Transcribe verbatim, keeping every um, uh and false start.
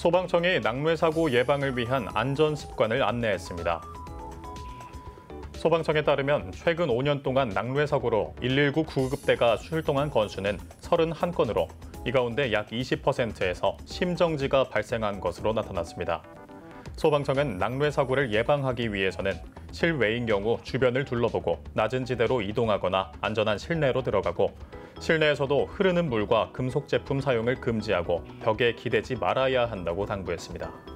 소방청이 낙뢰 사고 예방을 위한 안전 습관을 안내했습니다. 소방청에 따르면 최근 오 년 동안 낙뢰 사고로 일일구 구급대가 출동한 건수는 서른한 건으로 이 가운데 약 이십 퍼센트에서 심정지가 발생한 것으로 나타났습니다. 소방청은 낙뢰 사고를 예방하기 위해서는 실외인 경우 주변을 둘러보고 낮은 지대로 이동하거나 안전한 실내로 들어가고 실내에서도 흐르는 물과 금속 제품 사용을 금지하고 벽에 기대지 말아야 한다고 당부했습니다.